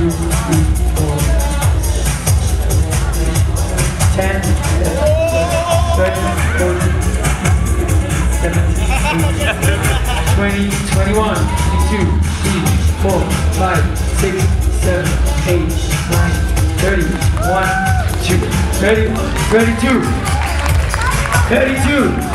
10, 13, 14, 17, 18, 20, 21, 22, 23, 4, 5, 6, 7, 8, 9, 30, 1, 2, 31, 32, 32.